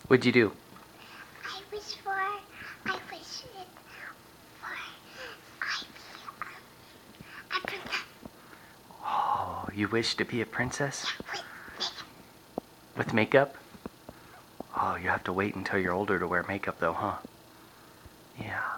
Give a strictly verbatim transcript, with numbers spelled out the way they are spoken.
What'd you do? I wish for, I wish it for, I be a princess. Oh, you wish to be a princess? With With makeup? Oh, you have to wait until you're older to wear makeup though, huh? Yeah.